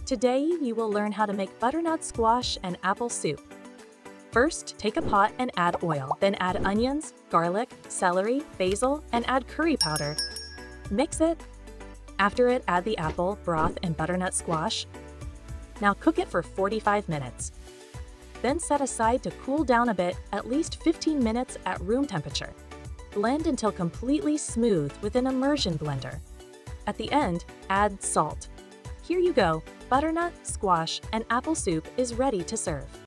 Today, you will learn how to make butternut squash and apple soup. First, take a pot and add oil, then add onions, garlic, celery, basil, and add curry powder. Mix it. After it, add the apple, broth, and butternut squash. Now cook it for 45 minutes. Then set aside to cool down a bit, at least 15 minutes at room temperature. Blend until completely smooth with an immersion blender. At the end, add salt. Here you go, butternut, squash, and apple soup is ready to serve.